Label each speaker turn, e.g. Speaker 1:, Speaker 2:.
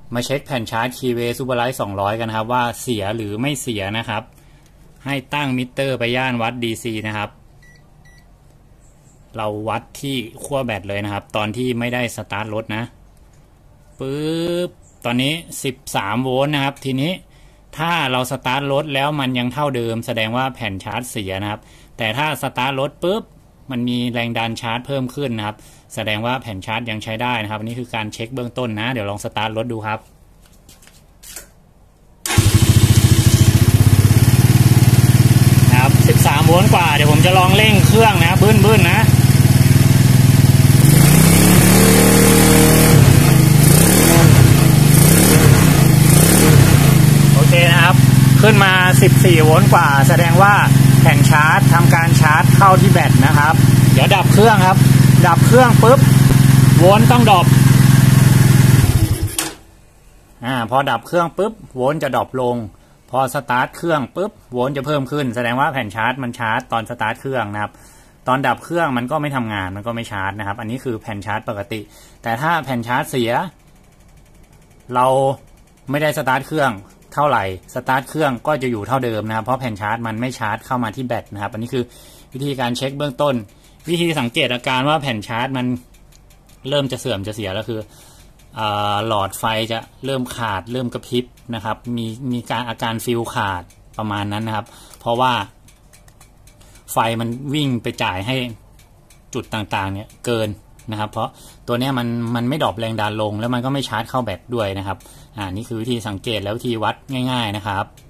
Speaker 1: มาเช็คแผ่นชาร์จ Keyway Superlight 200 กันนะครับว่าเสียหรือไม่เสียนะครับให้ตั้งมิเตอร์ไปย่านวัด DC นะครับเราวัดที่ขั้วแบตเลยนะครับตอนที่ไม่ได้สตาร์ทรถนะปึ๊บตอนนี้13โวลต์นะครับทีนี้ถ้าเราสตาร์ทรถแล้วมันยังเท่าเดิมแสดงว่าแผ่นชาร์จเสียนะครับแต่ถ้าสตาร์ทรถปุ๊บมันมีแรงดันชาร์จเพิ่มขึ้นนะครับแสดงว่าแผ่นชาร์จยังใช้ได้นะครับอันนี้คือการเช็คเบื้องต้นนะเดี๋ยวลองสตาร์ทรถดูครับนะครับ13โวลต์กว่าเดี๋ยวผมจะลองเร่งเครื่องนะบึ้นๆนะโอเคนะครับขึ้นมา14โวลต์กว่าแสดงว่าแผ่นชาร์จทำการชาร์จเข้าที่แบตนะครับเดี๋ยวดับเครื่องครับดับเครื่องปุ๊บโวลต์ต้องดรอปพอดับเครื่องปุ๊บโวลต์จะดรอปลงพอสตาร์ทเครื่องปุ๊บโวลต์จะเพิ่มขึ้นแสดงว่าแผ่นชาร์จมันชาร์จตอนสตาร์ทเครื่องนะครับตอนดับเครื่องมันก็ไม่ทำงานมันก็ไม่ชาร์จนะครับอันนี้คือแผ่นชาร์จปกติแต่ถ้าแผ่นชาร์จเสียเราไม่ได้สตาร์ทเครื่องเท่าไหร่สตาร์ทเครื่องก็จะอยู่เท่าเดิมนะครับเพราะแผ่นชาร์จมันไม่ชาร์จเข้ามาที่แบตนะครับอันนี้คือวิธีการเช็คเบื้องต้นวิธีสังเกตอาการว่าแผ่นชาร์จมันเริ่มจะเสื่อมจะเสียแล้วคือหลอดไฟจะเริ่มขาดเริ่มกระพริบนะครับมีการอาการฟิวขาดประมาณนั้นนะครับเพราะว่าไฟมันวิ่งไปจ่ายให้จุดต่างๆเนี่ยเกินนะครับเพราะตัวนี้มันไม่ดรอปแรงดันลงแล้วมันก็ไม่ชาร์จเข้าแบตด้วยนะครับนี่คือวิธีสังเกตและวิธีวัดง่ายๆนะครับ